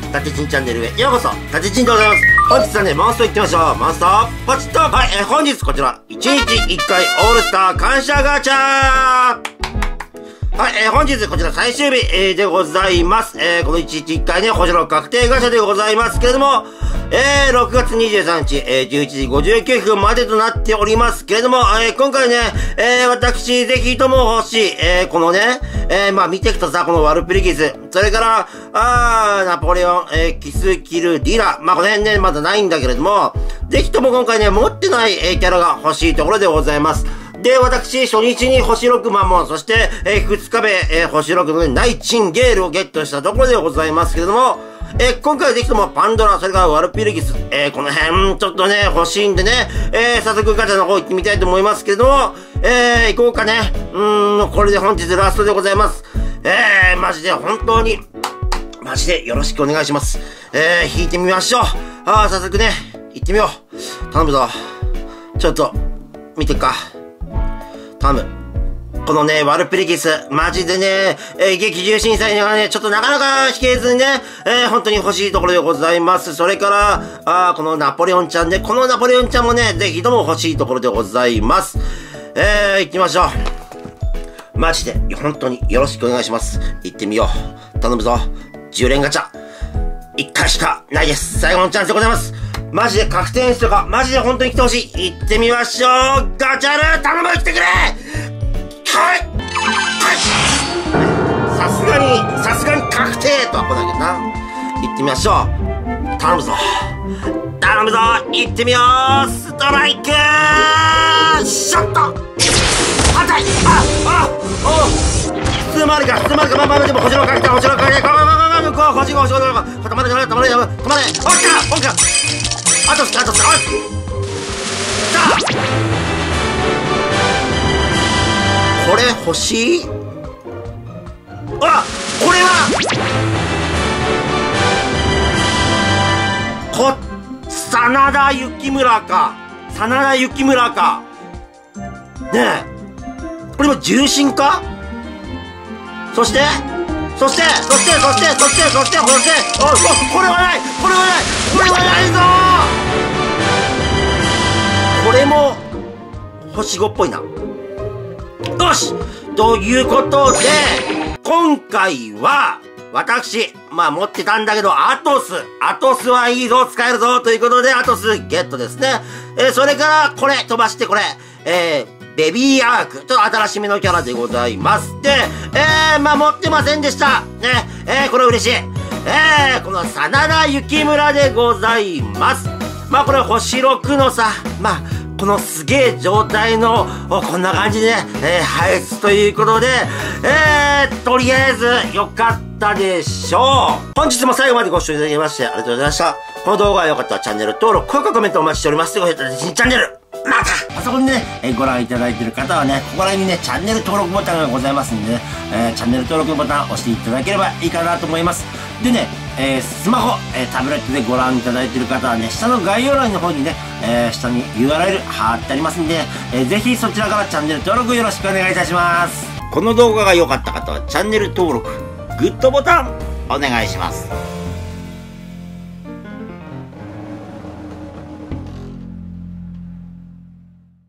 タチチンチャンネルへようこそ、タチチンでございます。本日はね、モンスト行ってみましょう。モンストポチッと。はい、本日こちら、1日1回オールスター感謝ガチャー。はい、本日こちら最終日、でございます。この1日1回ね、星の確定ガチャでございますけれども、6月23日、11時59分までとなっておりますけれども、今回ね、私、ぜひとも欲しい、このね、まあ見ていくとさ、このワルプリギス、それから、ナポレオン、キスキルディラ、まあこの辺ね、まだないんだけれども、ぜひとも今回ね、持ってない、キャラが欲しいところでございます。で、私、初日に星6マモン、そして、2日目、星6のナイチンゲールをゲットしたところでございますけれども、今回はぜひともパンドラ、それからワルピルギス、この辺、ちょっとね、欲しいんでね、早速ガチャの方行ってみたいと思いますけれども、行こうかね。これで本日ラストでございます。マジで本当に、マジでよろしくお願いします。引いてみましょう。早速ね、行ってみよう。頼むぞ。ちょっと、見てっか。頼む。このね、ワルプリギス、マジでね、激重審査員がね、ちょっとなかなか引けずにね、本当に欲しいところでございます。それから、このナポレオンちゃんね、このナポレオンちゃんもね、ぜひとも欲しいところでございます。行きましょう。マジで、本当によろしくお願いします。行ってみよう。頼むぞ。10連ガチャ。1回しかないです。最後のチャンスでございます。マジで確定演出とか、マジで本当に来てほしい。行ってみましょう。ガチャル頼む来てくれ。はい。さすがに確定とは来ないけどな。行ってみましょう。頼むぞ。頼むぞ。行ってみよう。ストライクショット反対普通回りか。まあでも星のかけた。星のかけた。星が止まれ。オッケーあとさあこれ欲しい。これは真田幸村か。ねえ、これも重心か。そしてこれはないぞ。これも星5っぽいな。よしということで、今回は私、まあ持ってたんだけど、アトスはいいぞ、使えるぞということで、アトスゲットですね。それからこれ飛ばしてこれ、ベビーアーク。ちょっと新しめのキャラでございます。で、まあ、持ってませんでした。ね、これ嬉しい。この真田幸村でございます。まあ、これ星6のさ、まあ、このすげえ状態の、こんな感じでね、配置ということで、とりあえず、よかったでしょう。本日も最後までご視聴いただきまして、ありがとうございました。この動画が良かったらチャンネル登録、高評価、コメントお待ちしております。ということで、新チャンネルまたパソコンでね、ご覧いただいている方はね、ここら辺にね、チャンネル登録ボタンがございますんでね、チャンネル登録ボタンを押していただければいいかなと思います。でね、スマホ、タブレットでご覧いただいている方はね、下の概要欄の方にね、下に URL 貼ってありますんで、ぜひそちらからチャンネル登録よろしくお願いいたします。この動画が良かった方はチャンネル登録、グッドボタンお願いします。